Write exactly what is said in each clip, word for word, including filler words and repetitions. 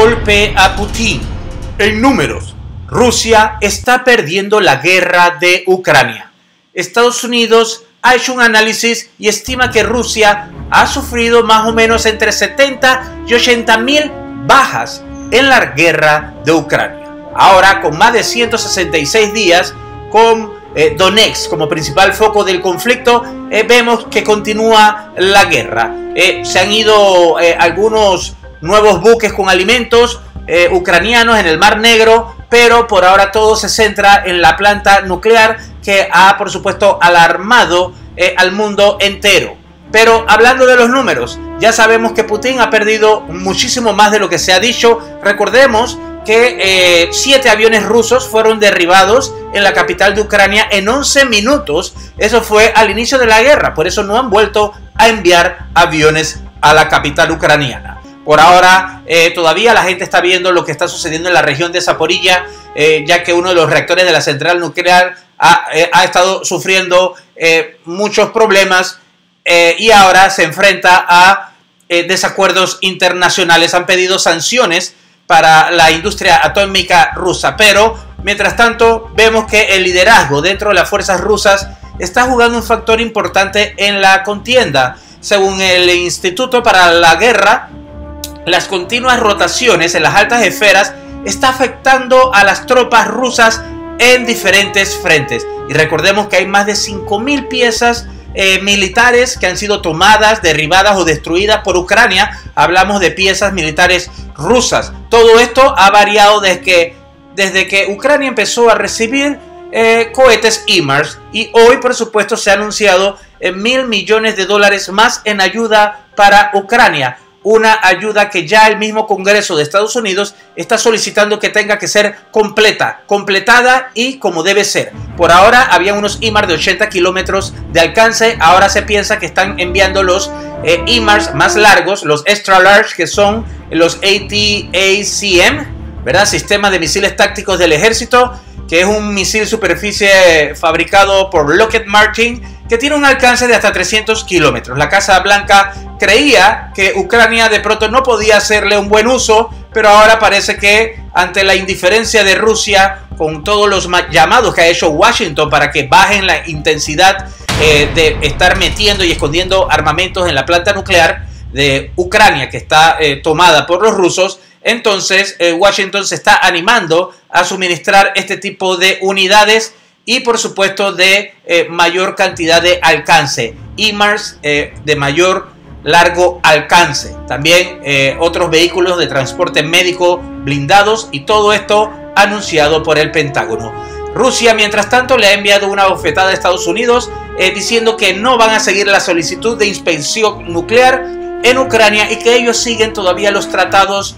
golpe a Putin. En números, Rusia está perdiendo la guerra de Ucrania. Estados Unidos ha hecho un análisis y estima que Rusia ha sufrido más o menos entre setenta y ochenta mil bajas en la guerra de Ucrania. Ahora, con más de ciento sesenta y seis días, con eh, Donetsk como principal foco del conflicto, eh, vemos que continúa la guerra. Eh, se han ido eh, algunos nuevos buques con alimentos eh, ucranianos en el Mar Negro, pero por ahora todo se centra en la planta nuclear que ha, por supuesto, alarmado eh, al mundo entero. Pero hablando de los números, ya sabemos que Putin ha perdido muchísimo más de lo que se ha dicho. Recordemos que eh, siete aviones rusos fueron derribados en la capital de Ucrania en once minutos. Eso fue al inicio de la guerra, por eso no han vuelto a enviar aviones a la capital ucraniana. Por ahora eh, todavía la gente está viendo lo que está sucediendo en la región de Zaporilla, eh, ya que uno de los reactores de la central nuclear ha, eh, ha estado sufriendo eh, muchos problemas eh, y ahora se enfrenta a eh, desacuerdos internacionales. Han pedido sanciones para la industria atómica rusa, pero mientras tanto vemos que el liderazgo dentro de las fuerzas rusas está jugando un factor importante en la contienda. Según el Instituto para la Guerra, las continuas rotaciones en las altas esferas está afectando a las tropas rusas en diferentes frentes. Y recordemos que hay más de cinco mil piezas eh, militares que han sido tomadas, derribadas o destruidas por Ucrania. Hablamos de piezas militares rusas. Todo esto ha variado desde que, desde que Ucrania empezó a recibir eh, cohetes HIMARS, y hoy, por supuesto, se ha anunciado eh, mil millones de dólares más en ayuda para Ucrania. Una ayuda que ya el mismo Congreso de Estados Unidos está solicitando que tenga que ser completa, completada y como debe ser. Por ahora había unos HIMARS de ochenta kilómetros de alcance, ahora se piensa que están enviando los eh, HIMARS más largos, los Extra Large, que son los A T A C M, ¿verdad? Sistema de misiles tácticos del ejército, que es un misil superficie fabricado por Lockheed Martin, que tiene un alcance de hasta trescientos kilómetros. La Casa Blanca creía que Ucrania de pronto no podía hacerle un buen uso, pero ahora parece que ante la indiferencia de Rusia, con todos los llamados que ha hecho Washington para que bajen la intensidad eh, de estar metiendo y escondiendo armamentos en la planta nuclear de Ucrania, que está eh, tomada por los rusos, entonces eh, Washington se está animando a suministrar este tipo de unidades y, por supuesto, de eh, mayor cantidad de alcance, HIMARS eh, de mayor largo alcance, también eh, otros vehículos de transporte médico blindados, y todo esto anunciado por el Pentágono. Rusia, mientras tanto, le ha enviado una bofetada a Estados Unidos eh, diciendo que no van a seguir la solicitud de inspección nuclear en Ucrania y que ellos siguen todavía los tratados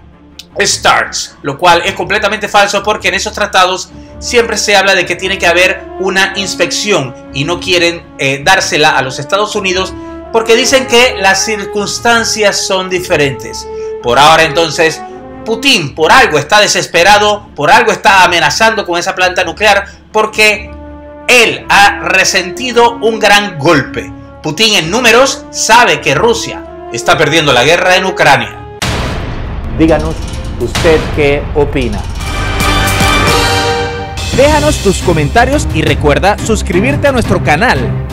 START, lo cual es completamente falso, porque en esos tratados siempre se habla de que tiene que haber una inspección y no quieren eh, dársela a los Estados Unidos porque dicen que las circunstancias son diferentes. Por ahora, entonces, Putin por algo está desesperado, por algo está amenazando con esa planta nuclear, porque él ha resentido un gran golpe. Putin, en números, sabe que Rusia está perdiendo la guerra en Ucrania. Díganos usted qué opina. Déjanos tus comentarios y recuerda suscribirte a nuestro canal.